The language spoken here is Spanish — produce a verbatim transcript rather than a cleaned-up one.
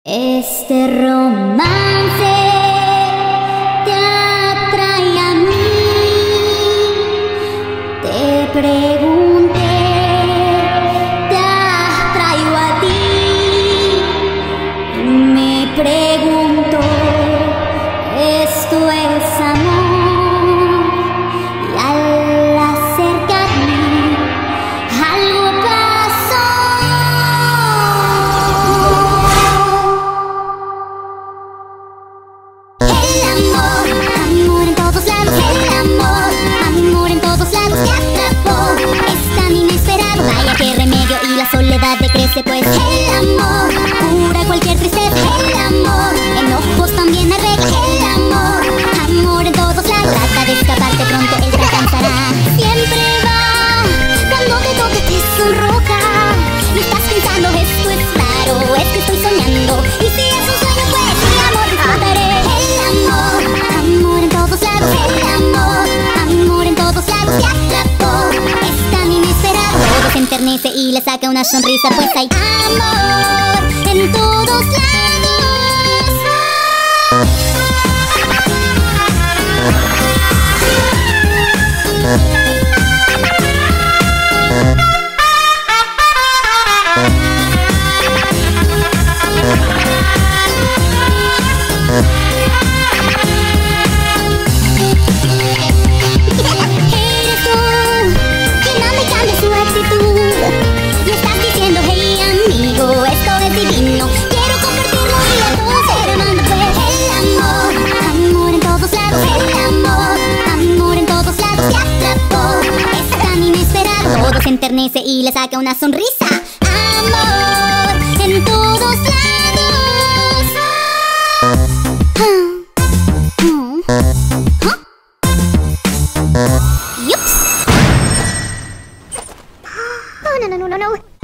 Este romance te atrae a mí. Te pregunté, te atraigo a ti. Me pregunto, ¿esto es amor? Y al acercarme, algo pasó. El amor, amor en todos lados. El amor, amor en todos lados te atrapó. Es tan inesperado, vaya que remedio, y la soledad decrece, pues el amor cura cualquier tristeza. El amor, enojos también arregla. El amor, amor en todos lados. Trata de escaparte, pronto él te alcanzará. Siempre va cuando te toque, te sonroja. Y estás pensando, esto es raro, es que estoy soñando. Y si es un sueño, pues mi amor disfrutaré. El amor, amor en todos lados. El amor, amor en todos lados te atrapó. Es tan inesperado, todo se enternece y le saca una sonrisa, pues hay amor en todos lados. Eres tú quien no me cambia su actitud. Y estás diciendo, hey amigo, esto es divino. Quiero compartirlo y a todos ser hermano, pues el amor, amor en todos lados. El amor, amor en todos lados te atrapó. Es tan inesperado, todo se enternece y le saca una sonrisa. Amor en todos lados. Yups. Oh, no, no, no, no, no.